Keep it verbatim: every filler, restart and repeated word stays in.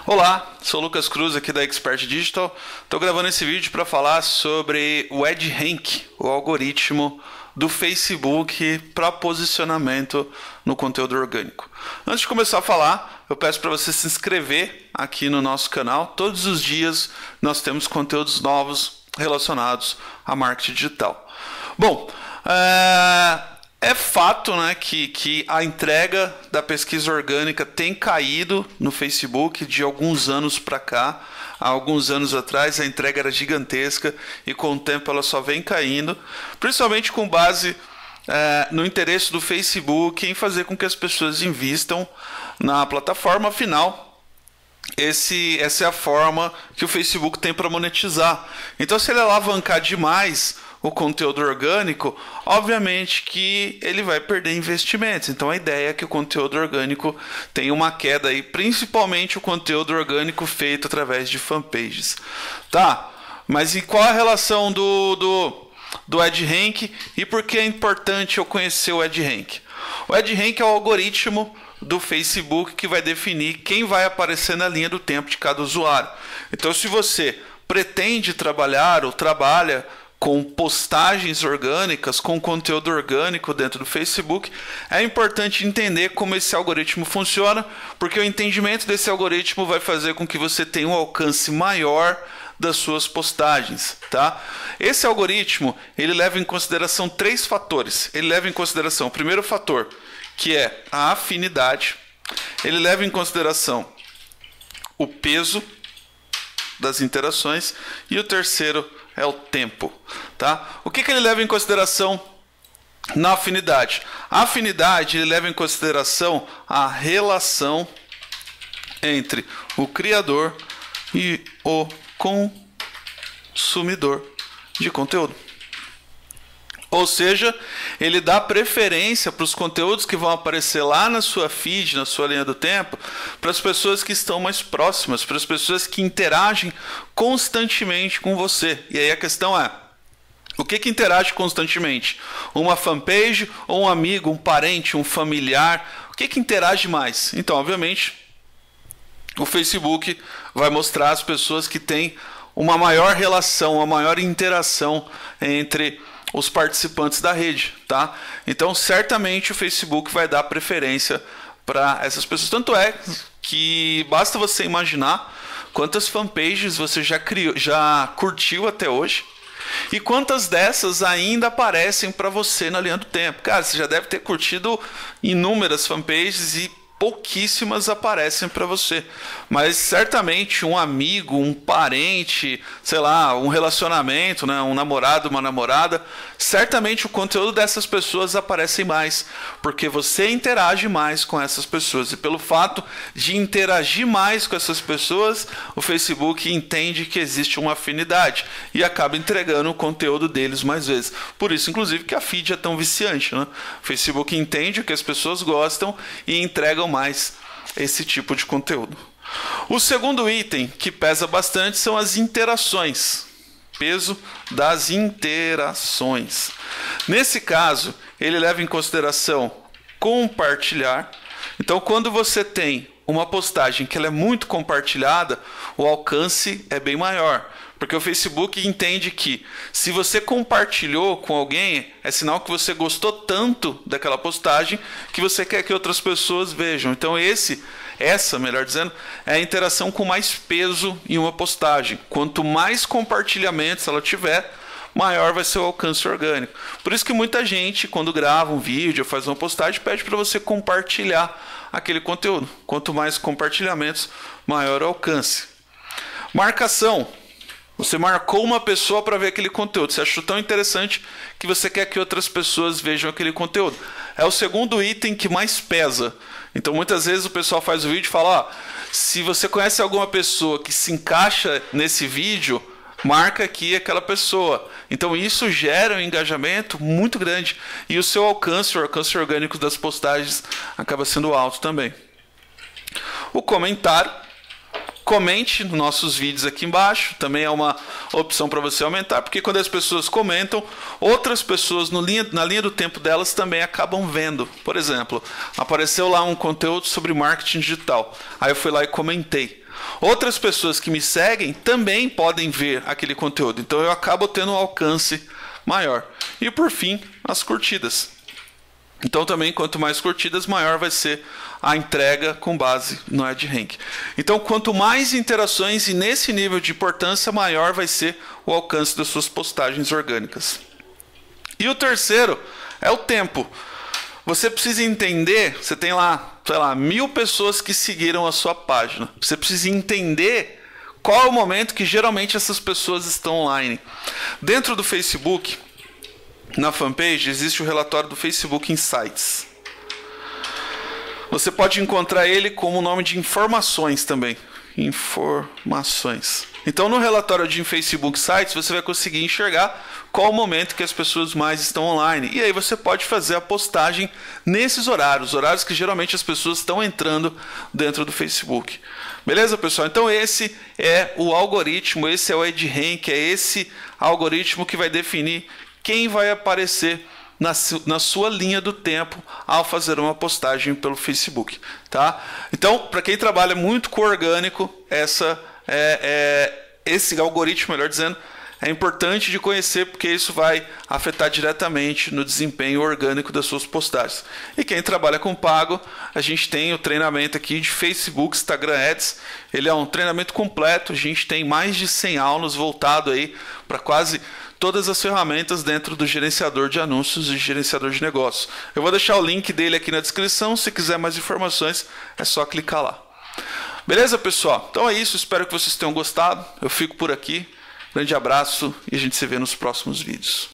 Olá, sou o Lucas Cruz aqui da Expert Digital. Estou gravando esse vídeo para falar sobre o EdRank, o algoritmo do Facebook para posicionamento no conteúdo orgânico. Antes de começar a falar, eu peço para você se inscrever aqui no nosso canal. Todos os dias nós temos conteúdos novos relacionados a marketing digital. Bom, é... É fato, né, que, que a entrega da pesquisa orgânica tem caído no Facebook de alguns anos para cá. Há alguns anos atrás a entrega era gigantesca e com o tempo ela só vem caindo, principalmente com base é, no interesse do Facebook em fazer com que as pessoas invistam na plataforma. Afinal, esse, essa é a forma que o Facebook tem para monetizar. Então, se ele alavancar demais o conteúdo orgânico, obviamente que ele vai perder investimentos. Então a ideia é que o conteúdo orgânico tenha uma queda aí, principalmente o conteúdo orgânico feito através de fanpages. Tá, mas e qual a relação do, do, do EdRank e por que é importante eu conhecer o EdRank? O EdRank é o algoritmo do Facebook que vai definir quem vai aparecer na linha do tempo de cada usuário. Então, se você pretende trabalhar ou trabalha com postagens orgânicas, com conteúdo orgânico dentro do Facebook, é importante entender como esse algoritmo funciona, porque o entendimento desse algoritmo vai fazer com que você tenha um alcance maior das suas postagens, tá? Esse algoritmo, ele leva em consideração três fatores. Ele leva em consideração o primeiro fator, que é a afinidade. Ele leva em consideração o peso das interações e o terceiro é o tempo, tá? O que que ele leva em consideração na afinidade? A afinidade ele leva em consideração a relação entre o criador e o consumidor de conteúdo. Ou seja, ele dá preferência para os conteúdos que vão aparecer lá na sua feed, na sua linha do tempo, para as pessoas que estão mais próximas, para as pessoas que interagem constantemente com você. E aí a questão é, o que que interage constantemente? Uma fanpage ou um amigo, um parente, um familiar? O que que interage mais? Então, obviamente, o Facebook vai mostrar as pessoas que têm uma maior relação, uma maior interação entre os participantes da rede, tá? Então, certamente o Facebook vai dar preferência para essas pessoas. Tanto é que basta você imaginar quantas fanpages você já criou, já curtiu até hoje e quantas dessas ainda aparecem para você na linha do tempo. Cara, você já deve ter curtido inúmeras fanpages e pouquíssimas aparecem para você, mas certamente um amigo, um parente, sei lá, um relacionamento, né, um namorado, uma namorada, certamente o conteúdo dessas pessoas aparece mais, porque você interage mais com essas pessoas, e pelo fato de interagir mais com essas pessoas, o Facebook entende que existe uma afinidade e acaba entregando o conteúdo deles mais vezes. Por isso, inclusive, que a feed é tão viciante, né? O Facebook entende o que as pessoas gostam e entregam mais esse tipo de conteúdo. O segundo item que pesa bastante são as interações. Peso das interações. Nesse caso, ele leva em consideração compartilhar. Então, quando você tem uma postagem que ela é muito compartilhada, o alcance é bem maior. Porque o Facebook entende que se você compartilhou com alguém, é sinal que você gostou tanto daquela postagem que você quer que outras pessoas vejam. Então esse, essa, melhor dizendo, é a interação com mais peso em uma postagem. Quanto mais compartilhamentos ela tiver, maior vai ser o alcance orgânico. Por isso que muita gente, quando grava um vídeo, faz uma postagem, pede para você compartilhar aquele conteúdo. Quanto mais compartilhamentos, maior o alcance. Marcação. Você marcou uma pessoa para ver aquele conteúdo. Você achou tão interessante que você quer que outras pessoas vejam aquele conteúdo. É o segundo item que mais pesa. Então, muitas vezes o pessoal faz o vídeo e fala, ó, se você conhece alguma pessoa que se encaixa nesse vídeo, marca aqui aquela pessoa. Então, isso gera um engajamento muito grande. E o seu alcance, o alcance orgânico das postagens acaba sendo alto também. O comentário. comente nos nossos vídeos aqui embaixo, também é uma opção para você aumentar, porque quando as pessoas comentam, outras pessoas no linha, na linha do tempo delas também acabam vendo. Por exemplo, apareceu lá um conteúdo sobre marketing digital, aí eu fui lá e comentei. Outras pessoas que me seguem também podem ver aquele conteúdo, então eu acabo tendo um alcance maior. E por fim, as curtidas. Então também, quanto mais curtidas, maior vai ser a entrega com base no AdRank. Então, quanto mais interações e nesse nível de importância, maior vai ser o alcance das suas postagens orgânicas. E o terceiro é o tempo. Você precisa entender, você tem lá, sei lá, mil pessoas que seguiram a sua página. Você precisa entender qual é o momento que geralmente essas pessoas estão online. Dentro do Facebook, na fanpage, existe o relatório do Facebook Insights. Você pode encontrar ele como o nome de informações também. Informações. Então, no relatório de Facebook Insights, você vai conseguir enxergar qual o momento que as pessoas mais estão online. E aí você pode fazer a postagem nesses horários, horários que geralmente as pessoas estão entrando dentro do Facebook. Beleza, pessoal? Então esse é o algoritmo, esse é o AdRank, é esse algoritmo que vai definir quem vai aparecer na, na sua linha do tempo ao fazer uma postagem pelo Facebook, tá? Então, para quem trabalha muito com orgânico, essa, é, é, esse algoritmo, melhor dizendo, é importante de conhecer, porque isso vai afetar diretamente no desempenho orgânico das suas postagens. E quem trabalha com pago, a gente tem o treinamento aqui de Facebook, Instagram Ads. Ele é um treinamento completo, a gente tem mais de cem aulas voltado aí para quase todas as ferramentas dentro do gerenciador de anúncios e gerenciador de negócios. Eu vou deixar o link dele aqui na descrição, se quiser mais informações é só clicar lá. Beleza, pessoal? Então é isso, espero que vocês tenham gostado. Eu fico por aqui. Grande abraço e a gente se vê nos próximos vídeos.